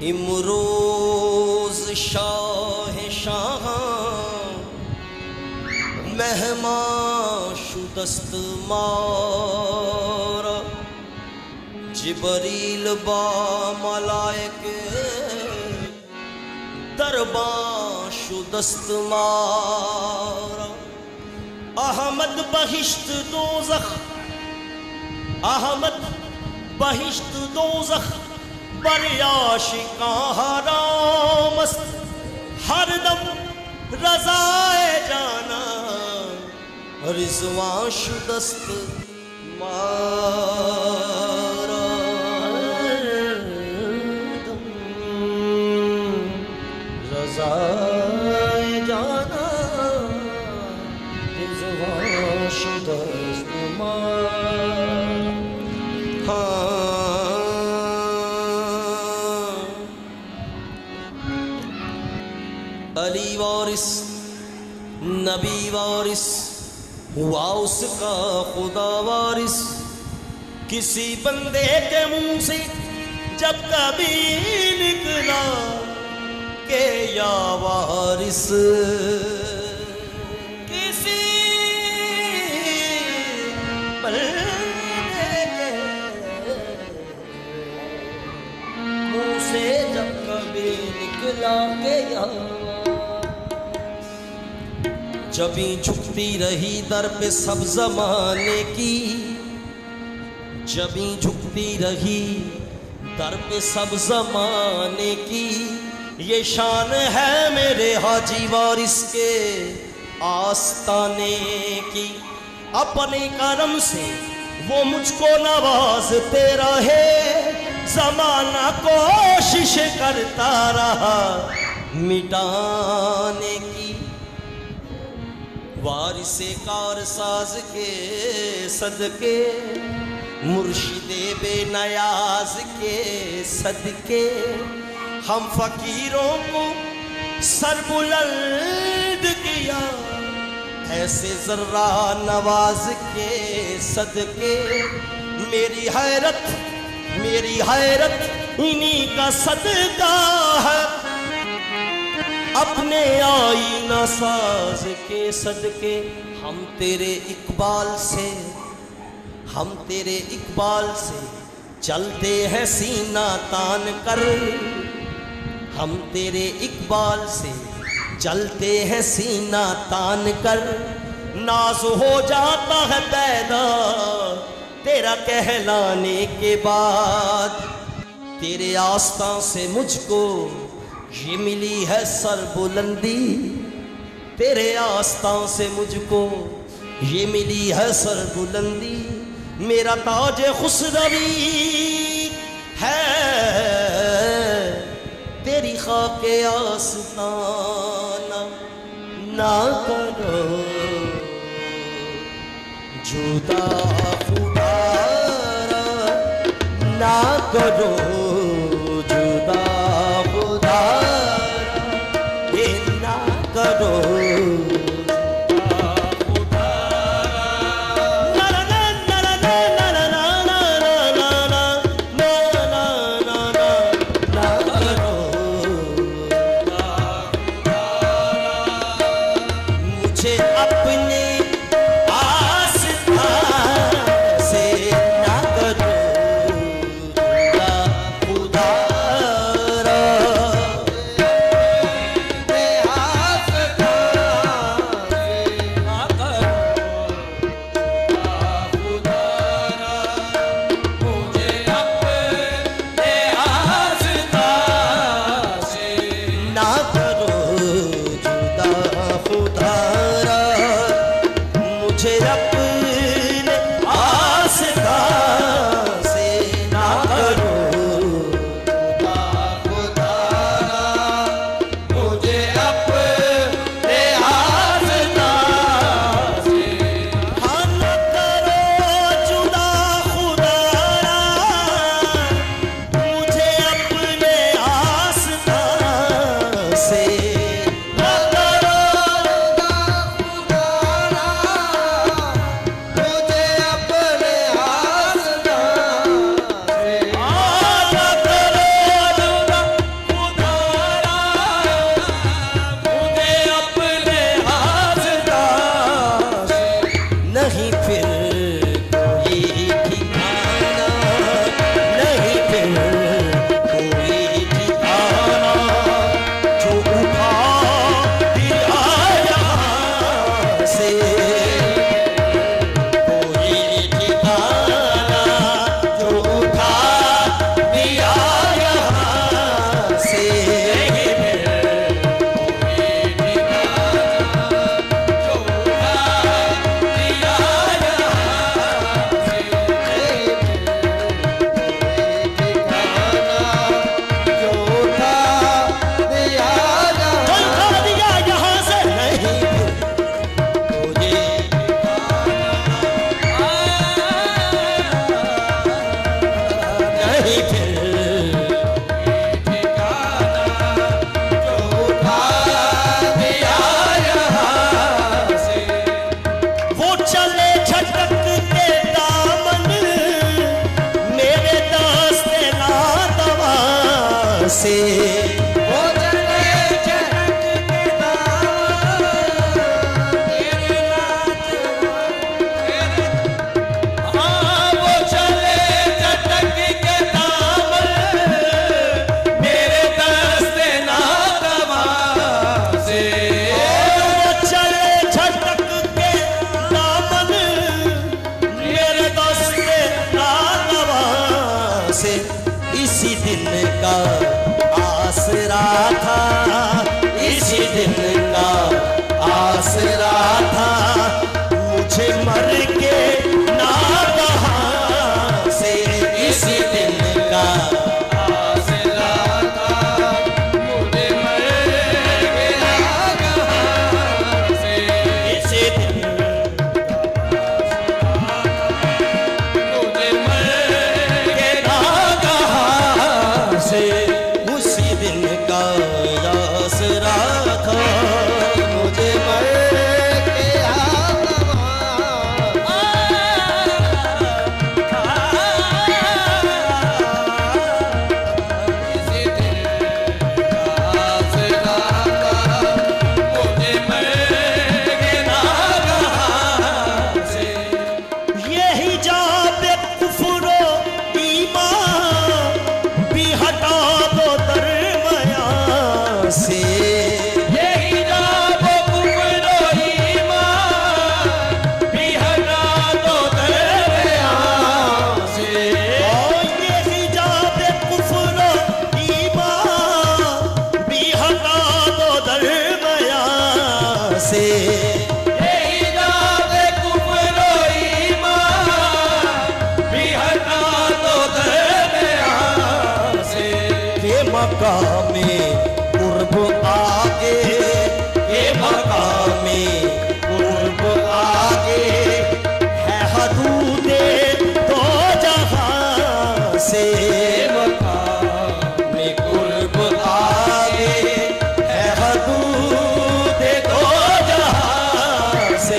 इमरोज शाह शाह मेहमान शुदस्त मारा जिबरील बा मलाइक दरबा शुदस्त मारा अहमद बहिश्त दोज़ख अहमद बहिश्त दोज़ख बरियाशिकां हरामस्त हरदम रज़ाए जाना रिज़वां शुदस्त मारा रज़ाए जाना रिज़वां शुदस्त मारा। अली वारिस नबी वारिस हुआ उसका खुदा वारिस किसी बंदे के मुंह से जब कभी निकला के या वारिस किसी बंदे के मुंह से जब कभी निकला के या जबी झुकती रही दर पे सब जमाने की जबी झुकती रही दर पे सब जमाने की ये शान है मेरे हाजी वारिस के आस्ताने की। अपने करम से वो मुझको नवाजते रहे जमाना कोशिश करता रहा मिटाने की। वारिसे कारसाज के सदके मुर्शिदे बेनयाज के सदके हम फकीरों को सर बुलंद किया ऐसे जर्रा नवाज के सदके। मेरी हैरत इन्हीं का सदका है अपने आईना साज के सदके। हम तेरे इकबाल से चलते हैं सीना तान कर हम तेरे इकबाल से चलते हैं सीना तान कर। नाज हो जाता है पैदा तेरा कहलाने के बाद तेरे आस्था से मुझको ये मिली है सर बुलंदी तेरे आस्था से मुझको ये मिली है सर बुलंदी। मेरा ताज खुसरवी है तेरी खाके आस्ताना ना करो जुदा खुदारा ना करो जुदा खुदारा ये ना करो आसरा था मुझे मर के ना कहाँ से इसी दिन का आसरा था मुझे मर के ना कहाँ से इसी दिन मुझे मर के ना कहाँ से उसी दिन का आसरा था मुझे मर के इसी दिन का आसरा था मुझे मर के ना कहाँ से यही जाबे कुफ्रो ईमान भी हटा दो दरमया से यही जाबे कुफ्रो ईमान भी हटा दो दरमया से यही जाबे कुफ्रो ईमान भी हटा दो दरमया से यही जाबे कुफ्रो ईमान भी हटा दो दरमया से के मकामे कुर्ब आगे के मकामे कुर्ब आगे है हदूदे दो जहां से मकामे कुर्ब आगे है हदूदे दो जहां से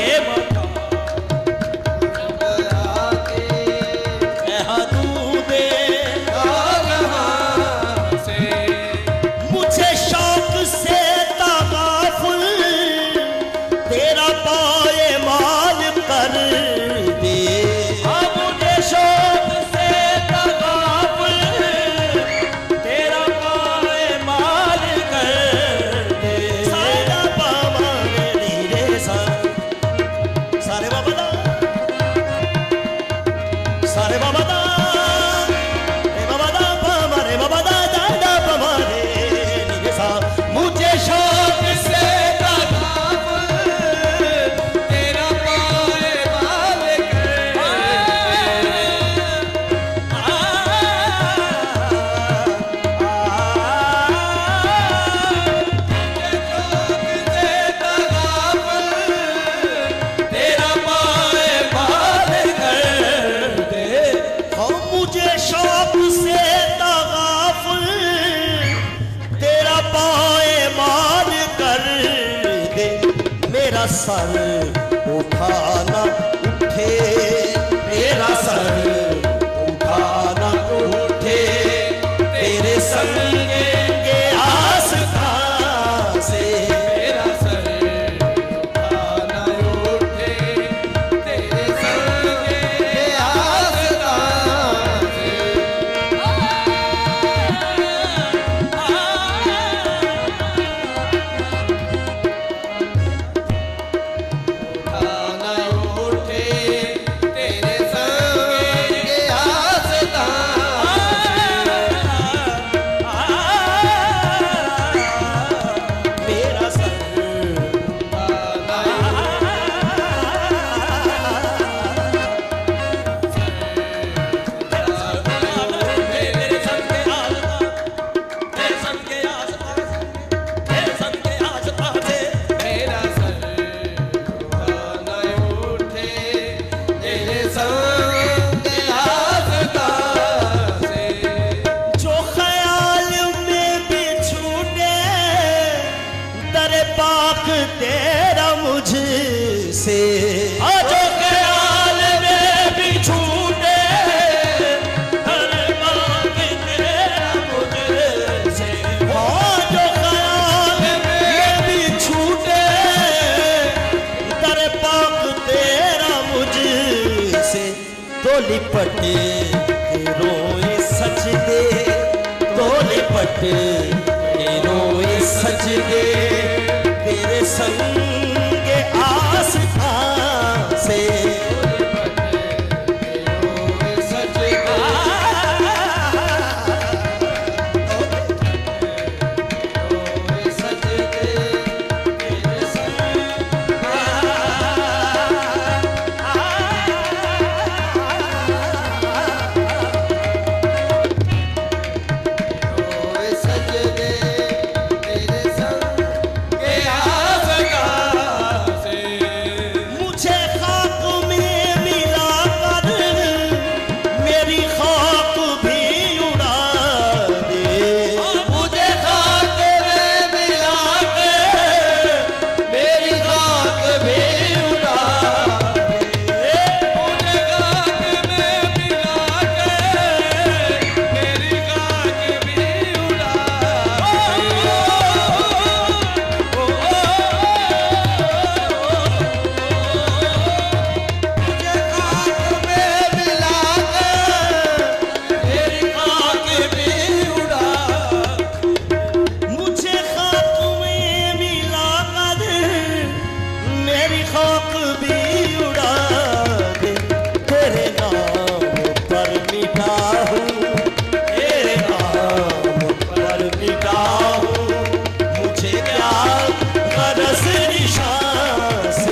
है हदूदे दो जहां से मुझे शौक से तगाफुल तेरा पाए माल कर दे मुझे शौक से तगाफुल तेरा पाए माल कर दे सारा बाबा रे सा सारे बाबा दा सारे बाबा दा रे बाबा दा बाबा रे बाबा दा दा दा बाबा रे नी सा मुझे शौक से तगाफुल तेरा पाए माल कर मुझे शौक से तगाफुल तेरा पाए माल कर दे मेरा सर उठाना उठे मेरा सर उठाना उठे तेरे संग के आस्था से मेरा सर उठाना उठे तेरे संग के आस्था से उठाना उठे तेरे संग के आस्था मेरा सर जो ख्याल में भी छूटे दरे पाक तेरा मुझसे जो ख्याल में भी छूटे दरे पाक तेरा मुझसे जो ख्याल में भी छूटे दरे पाक तेरा मुझसे तो लिपटे रोए सजदे तो लिपटे रोए सजदे तेरे संग आस्था से सजदे शौक भी उड़ा दे, तेरे नाम पर मिटा हूँ, तेरे नाम पर मिटा हूँ, मुझे क्या गरज निशान से,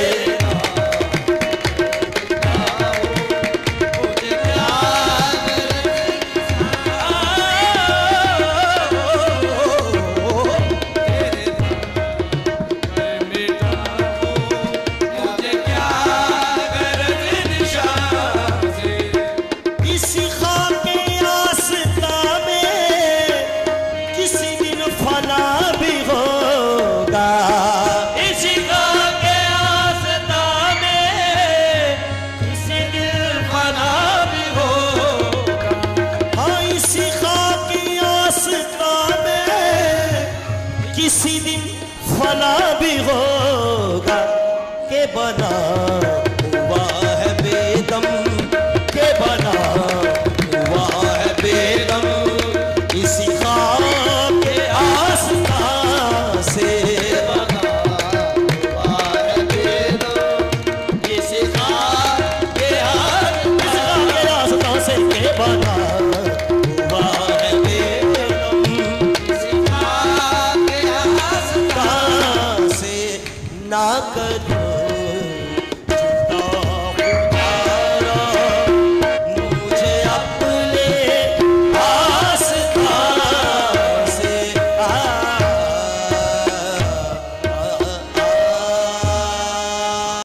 किसी दिन फना भी होगा, के बना हुआ है बेदम, के बना हुआ है बेदम, इसी खाक के आस्था से बना हुआ है बेदम, इसी खाक के आस्था से के बना ना कर